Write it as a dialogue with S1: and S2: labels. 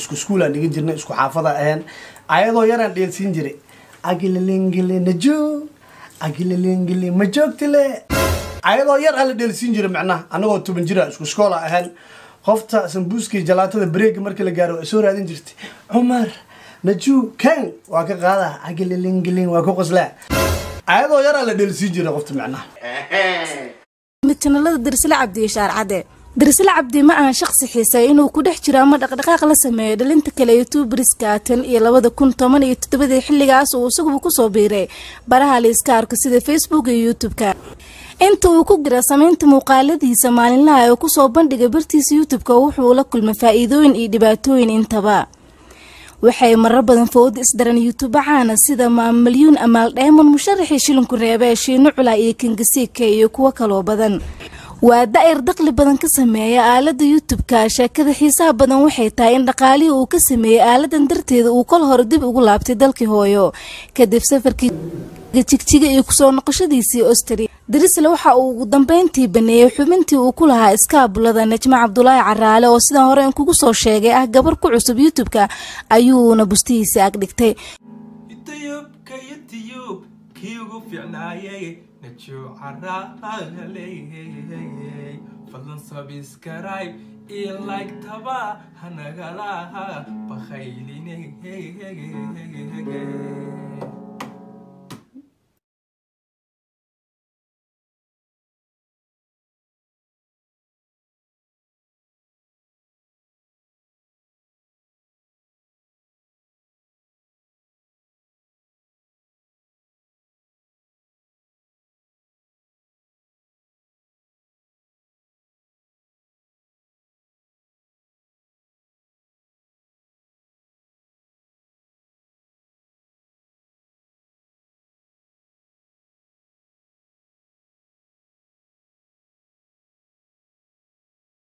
S1: isku school aan dhigan jirnay isku xaafada ahaan ayadoo yaraan dheelsiin jiray agilelengile najo agilelengile ma joogtile ayadoo yar aan la dheelsiin jiray macnaha anagoo 10 jira isku school ahaan qofta sambuuski jalaatada break markii la gaaro soo raadin jirtay Umar najo kan waa ka qaada agilelengile waa ku qoslaa ayadoo yar aan la dheelsiin jiray qofta macnaha
S2: midnimada Dirsile Cabdi Shaarcade Dirsile Cabdi ma aan shakhsi xiisay inuu ku dhex jiro ama dhaqdhaqaaq la sameeyo dhalinta kale YouTuberska tan iyo 2017 xilligaas uu isagu ku soo biiray baraha la iska arko sida Facebook iyo YouTube-ka inta uu ku jira sameynta muuqaaladiisa maalinlaha ee ku soo bandhigay bartiisa YouTube-ka wuxuu la kulmay faa'iidooyin iyo dhibaatooyin intaba waxay marar badan food isdaran YouTube caana sida milyuun Amal Diamond musharaxii shilinku reebay Shiino Culaa iyo Kingasiika iyo kuwa kale badan waa daa'ir dakhli badan ka sameeya aalada YouTube-ka sheekada xiisaha badan waxay tahay in dhaqaalihi uu ka sameeyay aaladan darteeda uu kol hor dib ugu laabtay dalkii hooyo kadib safarkii jigjiga iyo kusoo noqoshadiisii Australia Dirsile waxa uu ugu dambeyntii baneeyay xubintii uu ku lahaa iskaabulada Najma Cabdullaahi Caraale oo sidoo hore kugu soo sheegay gabar ku cusub YouTube-ka ayuuna bustiisa ag dhigtay
S3: YouTube kiigu fiicnaayay Najma Caraale fadlan subscribe iyo like taba hanagala bakhaylin